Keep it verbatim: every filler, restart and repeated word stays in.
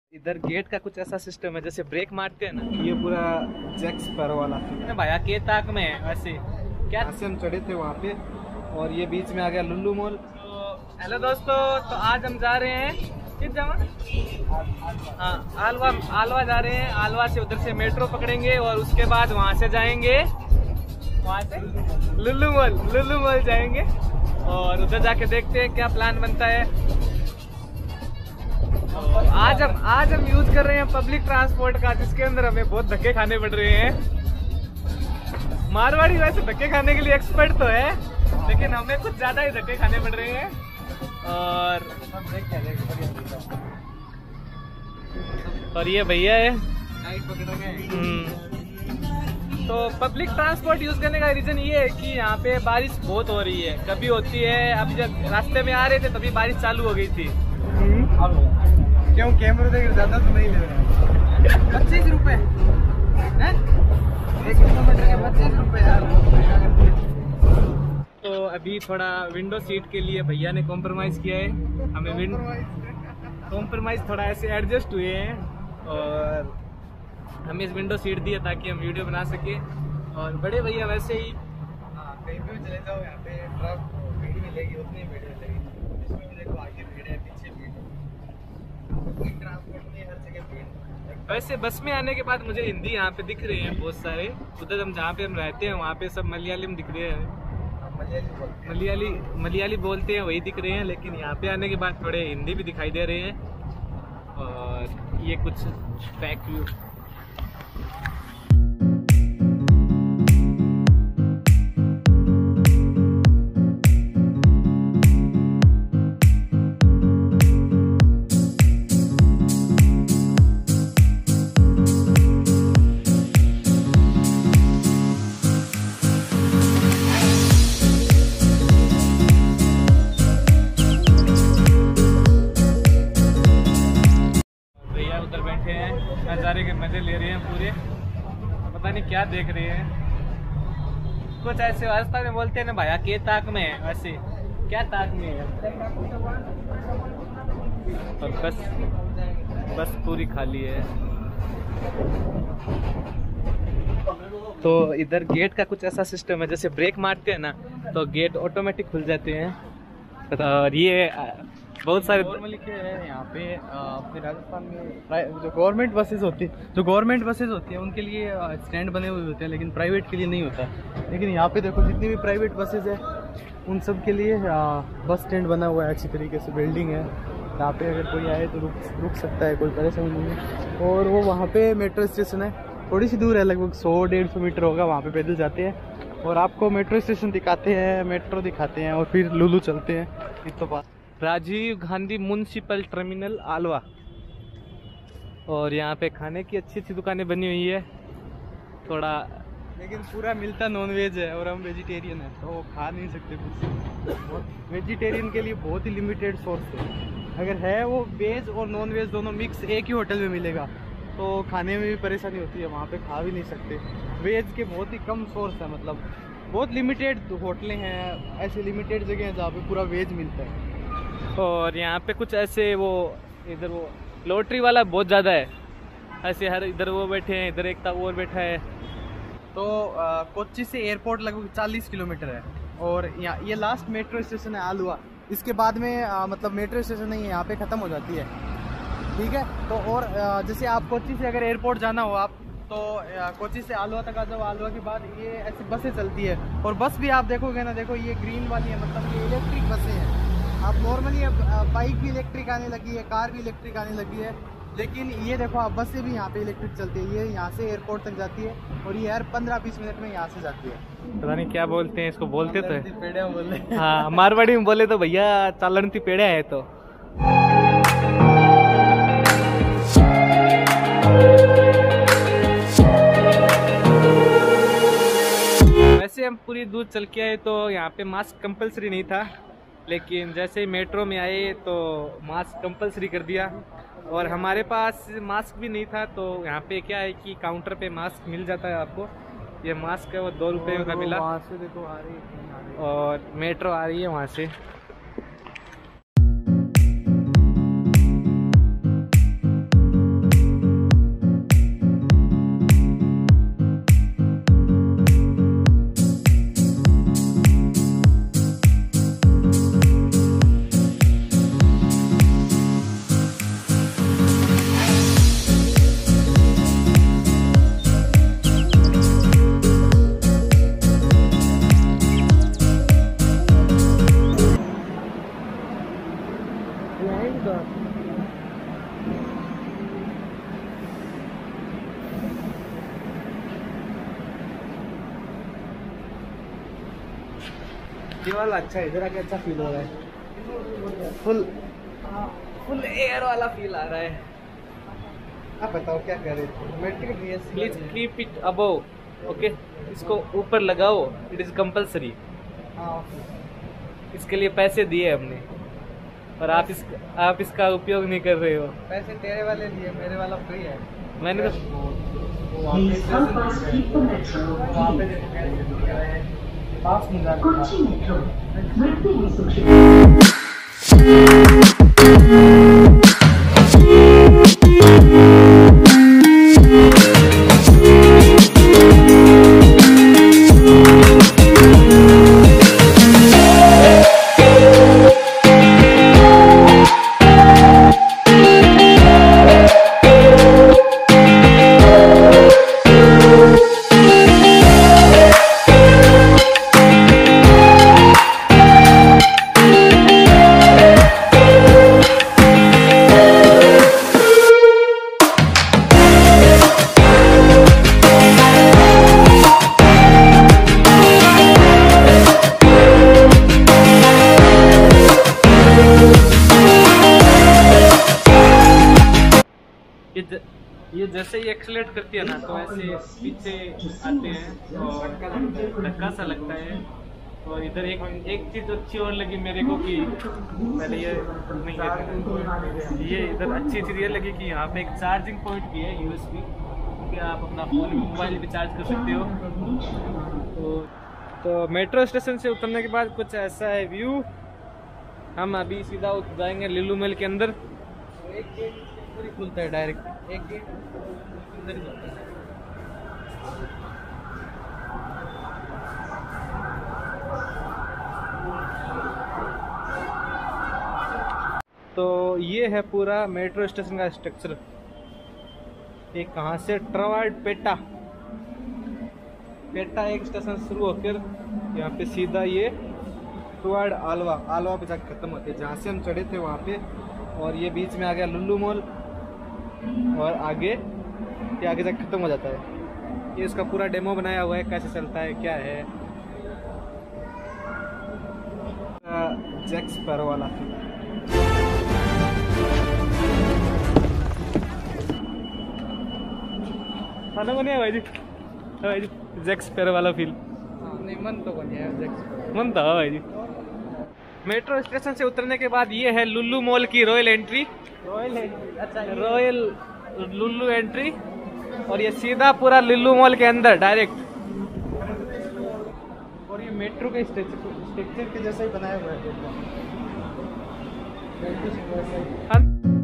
इधर गेट का कुछ ऐसा सिस्टम है जैसे ब्रेक मारते हैं ना, ये पूरा जैक्स पर वाला भाया के ताक में है वैसे क्या से हम चढ़े थे वहाँ पे, और ये बीच में आ गया लुल्लू मॉल। तो हेलो दोस्तों, तो आज हम जा रहे हैं किस जगह? हाँ, आलवा आलवा जा रहे हैं। आलवा से उधर से मेट्रो पकड़ेंगे और उसके बाद वहाँ से जाएंगे वहाँ से लुल्लू मॉल लुल्लू मॉल जाएंगे और उधर जाके देखते हैं क्या प्लान बनता है। आज हम आज हम यूज कर रहे हैं पब्लिक ट्रांसपोर्ट का, जिसके अंदर हमें बहुत धक्के खाने पड़ रहे हैं। मारवाड़ी वैसे धक्के खाने के लिए एक्सपर्ट तो है, लेकिन हमें कुछ ज्यादा ही धक्के खाने पड़ रहे हैं। और और ये भैया है। तो पब्लिक ट्रांसपोर्ट यूज करने का रीजन ये है कि यहाँ पे बारिश बहुत हो रही है, कभी होती है। अभी जब रास्ते में आ रहे थे तभी बारिश चालू हो गई थी। क्यों कैमरे देख ज्यादा तो नहीं ले रहे? पच्चीस रुपए एक किलोमीटर के पच्चीस रुपए यार। तो अभी थोड़ा विंडो सीट के लिए भैया ने कॉम्प्रोमाइज किया है। हमें विंडो कॉम्प्रोमाइज थोड़ा ऐसे एडजस्ट हुए हैं और हमें इस विंडो सीट दी है ताकि हम वीडियो बना सके। और बड़े भैया वैसे ही हाँ, कहीं भी चले जाओ यहाँ पे ट्रक भीड़ मिलेगी, उतनी भीड़ मिलेगी। इसमें भी देखो आगे भीड़ है, पीछे भीड़ है, ट्रांसपोर्ट में हर जगह भीड़। वैसे बस में आने के बाद मुझे हिंदी यहाँ पे दिख रहे हैं बहुत सारे। उधर हम जहाँ पे हम रहते हैं वहाँ पे सब मलयालम दिख रहे हैं, मलयाली मलयाली बोलते हैं वही दिख रहे हैं। लेकिन यहाँ पे आने के बाद थोड़े हिंदी भी दिखाई दे रहे हैं। और ये कुछ फैक्ट व्यू। नज़ारे के मजे ले रहे हैं पूरे, पता नहीं क्या देख रहे हैं। कुछ ऐसे रास्ता में बोलते हैं ना भाया के ताक में है, वैसे क्या ताक में है। और बस बस पूरी खाली है। तो इधर गेट का कुछ ऐसा सिस्टम है जैसे ब्रेक मारते हैं ना तो गेट ऑटोमेटिक खुल जाते हैं। और ये बहुत सारे नॉर्मली क्या है यहाँ पे अपने राजस्थान में जो गवर्नमेंट बसेस होती है जो गवर्नमेंट बसेस होती है उनके लिए स्टैंड बने हुए होते हैं, लेकिन प्राइवेट के लिए नहीं होता। लेकिन यहाँ पे देखो जितनी भी प्राइवेट बसेस है उन सब के लिए बस स्टैंड बना हुआ है, अच्छी तरीके से बिल्डिंग है। यहाँ पे अगर कोई आए तो रुक रुक सकता है, कोई परेशानी नहीं है। और वो वहाँ पे मेट्रो स्टेशन है, थोड़ी सी दूर है, लगभग सौ डेढ़ सौ मीटर होगा। वहाँ पे पैदल जाते हैं और आपको मेट्रो स्टेशन दिखाते हैं, मेट्रो दिखाते हैं और फिर लुलू चलते हैं। इस तो पास राजीव गांधी म्युनिसिपल टर्मिनल आलवा। और यहाँ पे खाने की अच्छी अच्छी दुकानें बनी हुई है थोड़ा, लेकिन पूरा मिलता नॉन वेज है और हम वेजिटेरियन है तो खा नहीं सकते कुछ। वेजिटेरियन के लिए बहुत ही लिमिटेड सोर्स है, अगर है वो वेज और नॉन वेज दोनों मिक्स एक ही होटल में मिलेगा तो खाने में भी परेशानी होती है, वहाँ पे खा भी नहीं सकते। वेज के बहुत ही कम सोर्स है, मतलब बहुत लिमिटेड होटलें हैं, ऐसी लिमिटेड जगह हैं जहाँ पे पूरा वेज मिलता है। और यहाँ पे कुछ ऐसे वो इधर वो लॉटरी वाला बहुत ज़्यादा है, ऐसे हर इधर वो बैठे हैं, इधर एक और बैठा है। तो आ, कोच्चि से एयरपोर्ट लगभग चालीस किलोमीटर है और यहाँ ये लास्ट मेट्रो स्टेशन है आलवा। इसके बाद में आ, मतलब मेट्रो स्टेशन नहीं है, यहाँ पे ख़त्म हो जाती है, ठीक है। तो और आ, जैसे आप कोच्चि से अगर एयरपोर्ट जाना हो आप तो कोच्चि से आलवा तक आ जाओ। आलवा के बाद ये ऐसी बसें चलती है और बस भी आप देखोगे ना, देखो ये ग्रीन वाली है, मतलब ये इलेक्ट्रिक बसें हैं। आप नॉर्मली अब बाइक भी इलेक्ट्रिक आने लगी है, कार भी इलेक्ट्रिक आने लगी है, लेकिन ये देखो आप बसें भी यहाँ पे इलेक्ट्रिक चलती है। ये यहाँ से एयरपोर्ट तक जाती है और ये हर पंद्रह बीस मिनट में यहाँ से जाती है। पता नहीं क्या बोलते हैं इसको, बोलते तो है पेड़े बोले। हाँ, मारवाड़ी में बोले तो भैया चालन थी पेड़े है। तो वैसे हम पूरी दूर चल के आए तो यहाँ पे मास्क कंपलसरी नहीं था, लेकिन जैसे मेट्रो में आए तो मास्क कंपलसरी कर दिया। और हमारे पास मास्क भी नहीं था, तो यहाँ पे क्या है कि काउंटर पे मास्क मिल जाता है आपको। ये मास्क है वो दो रुपये का मिला। वहाँ से देखो आ रही है, और मेट्रो आ रही है वहाँ से। ये वाला अच्छा है, इधर आके अच्छा फील हो रहा है, फुल फुल एयर वाला फील आ रहा है। आप बताओ क्या कर रहे थे? Metro please keep it above, okay, इसको ऊपर लगाओ, इट इज कंपलसरी। हाँ, इसके लिए पैसे दिए हमने और आप इस आप इसका उपयोग नहीं कर रहे हो। पैसे तेरे वाले लिए, मेरे वाला फ्री है। मैंने तो Please help us keep the metro moving. पास में जाना कोची मेट्रो बढ़ती हुई सुरक्षा। ये ज, ये जैसे ही एक्सलेट करती है ना तो ऐसे पीछे आते हैं और धक्का सा लगता है। और इधर एक एक चीज़ अच्छी और लगी मेरे को कि पहले ये नहीं कहते, ये इधर अच्छी चीज़ ये लगी कि यहाँ पे एक चार्जिंग पॉइंट भी है यूएसबी, कि आप अपना फ़ोन मोबाइल भी चार्ज कर सकते हो। तो तो मेट्रो स्टेशन से उतरने के बाद कुछ ऐसा है व्यू। हम अभी सीधा जाएंगे लिलू महल के अंदर। एक गेट पूरी खुलता है डायरेक्ट, एक गेट अंदर ही जाता है। तो ये है पूरा मेट्रो स्टेशन का स्ट्रक्चर। ये कहाँ से ट्रवार्ड पेटा पेटा एक स्टेशन शुरू होकर यहाँ पे सीधा ये ट्रवार्ड आलवा आलवा पे जाकर खत्म होते हैं, जहाँ से हम चढ़े थे वहाँ पे। और ये बीच में आ गया लुल्लू मॉल और आगे ये आगे जाकर खत्म हो जाता है। ये इसका पूरा डेमो बनाया हुआ है, कैसे चलता है क्या है। जैक स्पैरो वाला खाना बने भाई जी, भाई जी जैक स्पैरो वाला फील। नहीं, मन तो बनिया है जैक स्पैरो। मन था भाई जी। मेट्रो स्टेशन से उतरने के बाद ये है लुल्लू मॉल की रॉयल एंट्री। रॉयल एंट्री, अच्छा रॉयल लुल्लू एंट्री। और ये सीधा पूरा लुल्लू मॉल के अंदर डायरेक्ट। और ये मेट्रो के स्ट्रक्चर के जैसा ही बनाया हुआ है। हम